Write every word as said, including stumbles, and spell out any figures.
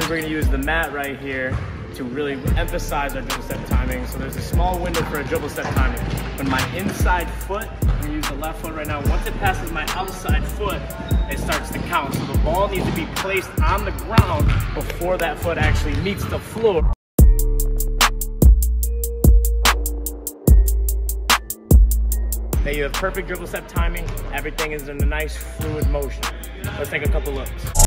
then we're gonna use the mat right here to really emphasize our dribble step timing. So there's a small window for a dribble step timing. When my inside foot, I'm gonna use the left foot right now, once it passes my outside foot, it starts to count. So the ball needs to be placed on the ground before that foot actually meets the floor. Now you have perfect dribble step timing. Everything is in a nice fluid motion. Let's take a couple looks.